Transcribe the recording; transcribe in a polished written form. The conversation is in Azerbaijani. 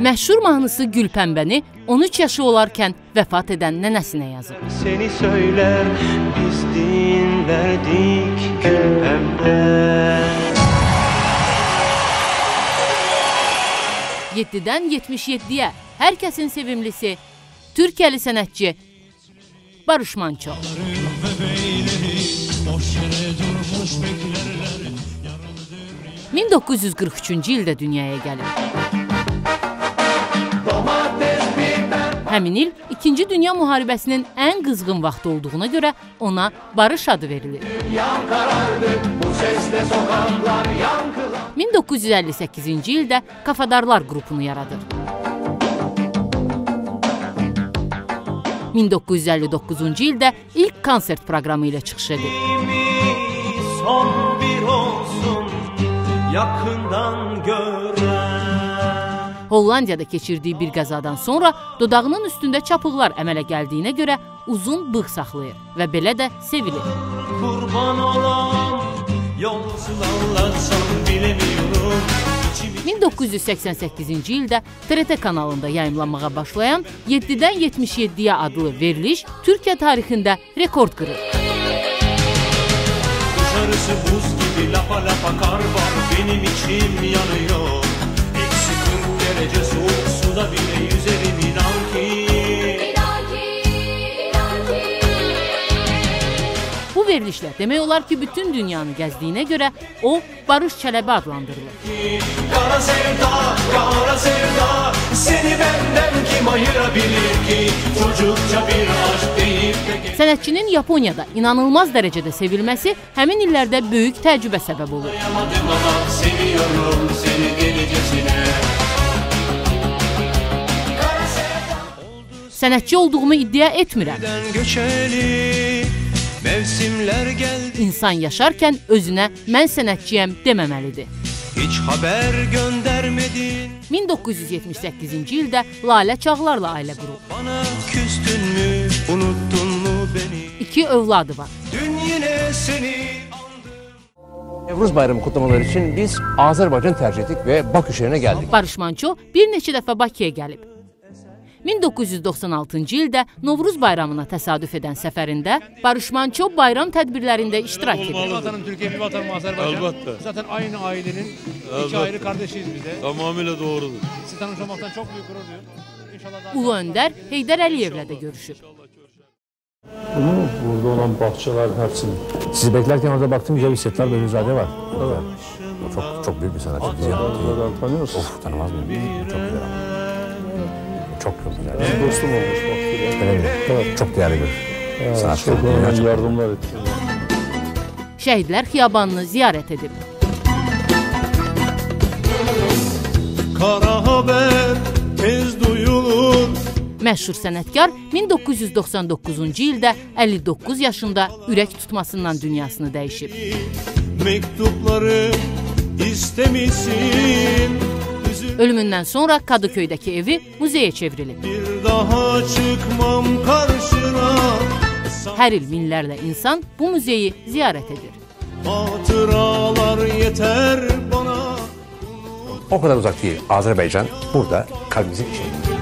Məşhur mahnısı Gülpəmbəni 13 yaşı olarkən vəfat edən nənəsinə yazıb. Seni söyler, biz dinlerdik Gülpembe. 7-dən 77-yə hər kəsin sevimlisi, Türkiyəli sənətçi Barış Manço. 1943-cü ildə dünyaya gəlir. Həmin il 2-ci Dünya Müharibəsinin ən qızğın vaxtı olduğuna görə ona Barış adı verilir. 1958-ci ildə Kafadarlar qrupunu yaradır. 1959-cu ildə ilk konsert proqramı ilə çıxış edir. Son bir olsun, yakından gören. Hollandiyada keçirdiyi bir qəzadan sonra dodağının üstündə çapıqlar əmələ gəldiyinə görə uzun bığ saxlayır və belə də sevilir. Kurban olam, yolsuz anlatsam bilemiyorum. 1988-ci ildə TRT kanalında yayımlanmağa başlayan 7-dən 77-yə adlı veriliş Türkiyə tarixində rekord qırır. Dışarısı buz gibi lapa lapa kar var, benim içim yanıyor. Eksi 40 derece soğuk suda bile yüzerim inan ki. Bu verilişlə demək olar ki, bütün dünyanı gəzdiyinə görə o Barış Çələbi adlandırılır. Kara sevda, seni benden kim ayırabilir ki? Çocukça bir aşk deyip de... Sənətçinin Yaponiyada inanılmaz dərəcədə sevilməsi həmin illərdə böyük təəccübə səbəb olur. Dayanamadım ama seviyorum seni delicesine. Sənətçi olduğumu iddia etmirəm. Göçeli, mevsimler geldi. İnsan yaşarkən özünə mən sənətçiyəm deməməlidir. Hiç haber göndermedin. 1978-ci ildə Lalə Çağlarla ailə qurub. Bana küstün mü, unuttun mu beni? 2 övladı var. Dün yine seni Nevruz Bayramı kutlamaları için biz Azerbaycan tercih ettik ve Bakü şehrine geldik. Barış Manço bir neçə dəfə Bakıya gəlib. 1996-cı ildə Novruz bayramına təsadüf edən səfərində Barış Manço bayram tədbirlərində iştirak edir. Bir vatanım Türkiye, bir vatanım Azerbaycan. Elbette. Zaten aynı ailenin iki ayrı kardeşiyiz biz de. Tamamıyla doğrudur. Sizi tanışmaktan çok büyük gurur duyuyorum. İnşallah daha Ulu Öndər Heydər Əliyevlə də görüşüb. Burada olan bahçelerin hepsini. Sizi beklerken orada baktım güzel bir setler Beyzade var. Evet. Çok büyük bir sanatçı. Tanıyorsun. Of, tanımaz mıyım? Çok güzel ama. Çok güzel. Dostum olmuş bak. Evet. Çok değerli bir sanatçı. Çok önemli yardımlar etti. Şəhidlər Xiyabanını ziyarət edib. kara haber tez duyulur. Məşhur sənətkar 1999-cu ildə 59 yaşında ürək tutmasından dünyasını dəyişib. Mektupları istemişsin. Ölümündən sonra Kadıköydəki evi muzeyə çevrilib. Bir daha çıkmam karşına. Hər il minlərlə insan bu muzeyi ziyarət edir. Hatıralar yeter bana. O kadar uzak değil. Azerbaycan burada kalbimizin içinde.